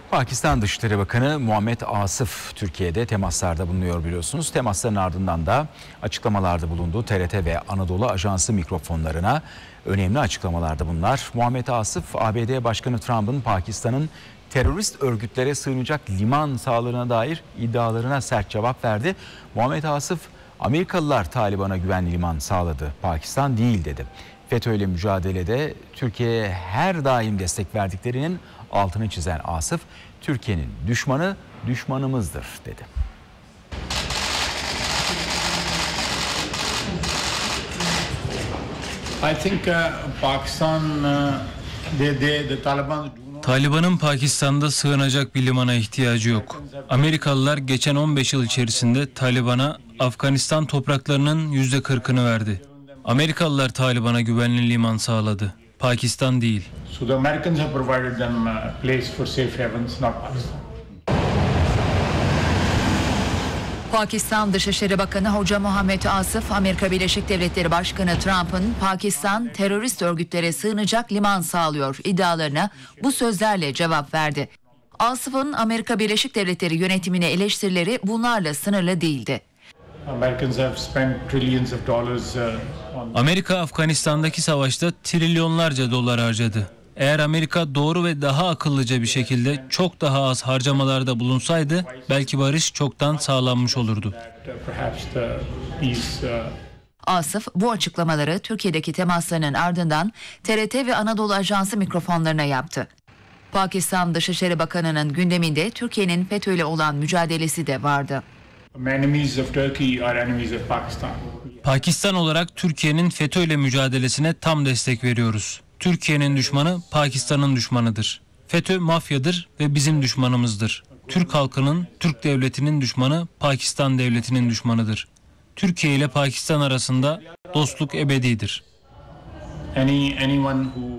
Pakistan Dışişleri Bakanı Muhammed Asif Türkiye'de temaslarda bulunuyor biliyorsunuz. Temasların ardından da açıklamalarda bulunduğu TRT ve Anadolu Ajansı mikrofonlarına önemli açıklamalarda bunlar. Muhammed Asif, ABD Başkanı Trump'ın Pakistan'ın terörist örgütlere sığınacak liman sağlığına dair iddialarına sert cevap verdi. Muhammed Asif, Amerikalılar Taliban'a güvenli liman sağladı, Pakistan değil dedi. FETÖ'yle mücadelede Türkiye'ye her daim destek verdiklerinin altını çizen Asif, Türkiye'nin düşmanı düşmanımızdır dedi. Taliban'ın Pakistan'da sığınacak bir limana ihtiyacı yok. Amerikalılar geçen 15 yıl içerisinde Taliban'a Afganistan topraklarının %40'ını verdi. Amerikalılar Taliban'a güvenli liman sağladı, Pakistan değil. Pakistan Dışişleri Bakanı Hoca Muhammed Asif, Amerika Birleşik Devletleri Başkanı Trump'ın Pakistan terörist örgütlere sığınacak liman sağlıyor iddialarına bu sözlerle cevap verdi. Asif'in Amerika Birleşik Devletleri yönetimine eleştirileri bunlarla sınırlı değildi. Amerika Afganistan'daki savaşta trilyonlarca dolar harcadı. Eğer Amerika doğru ve daha akıllıca bir şekilde çok daha az harcamalarda bulunsaydı belki barış çoktan sağlanmış olurdu. Asif bu açıklamaları Türkiye'deki temaslarının ardından TRT ve Anadolu Ajansı mikrofonlarına yaptı. Pakistan Dışişleri Bakanı'nın gündeminde Türkiye'nin FETÖ'yle olan mücadelesi de vardı. Pakistan olarak Türkiye'nin FETÖ'yle mücadelesine tam destek veriyoruz. Türkiye'nin düşmanı Pakistan'ın düşmanıdır. FETÖ mafyadır ve bizim düşmanımızdır. Türk halkının, Türk devletinin düşmanı Pakistan devletinin düşmanıdır. Türkiye ile Pakistan arasında dostluk ebedidir.